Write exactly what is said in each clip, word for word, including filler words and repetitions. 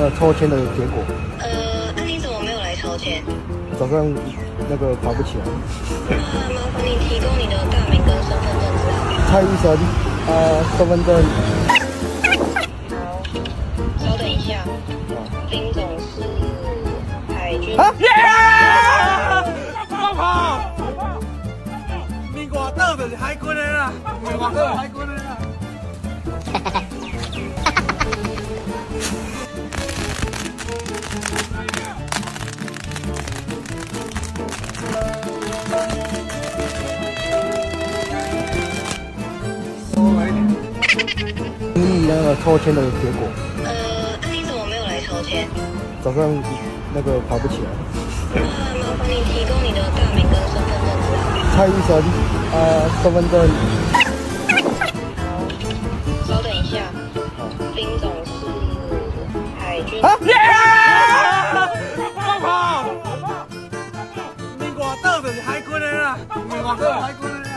个抽签的结果。 呃，那、啊、你怎么没有来抽签？ 早上那个爬不起来。 那麻烦你提供你的大名跟身份证资料。 蔡医生，呃，身份证。 好，稍等一下。林总是海军。 啊！ 跑跑！你外岛就是海军的啦，外岛海军的啦。 你那个抽签的结果。 呃，那、啊、你怎么没有来抽签？ 早上那个爬不起来。 那麻烦你提供你的大名跟身份证资料。 蔡医生，呃，身份证。 好，稍等一下。林总是海军。 啊！ 跑跑！你外岛就是海军的啦，外岛海军的啦。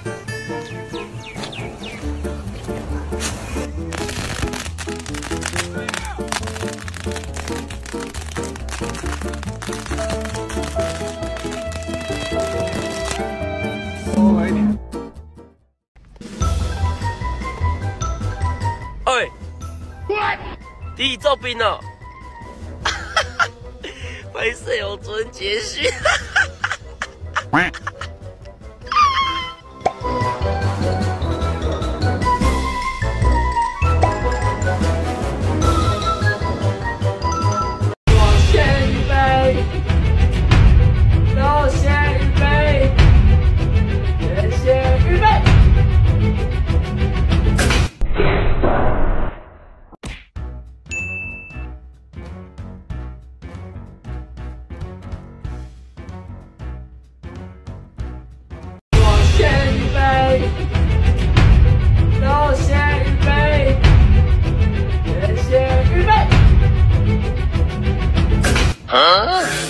喂，第一作兵哦，拍摄有存节讯。 啊！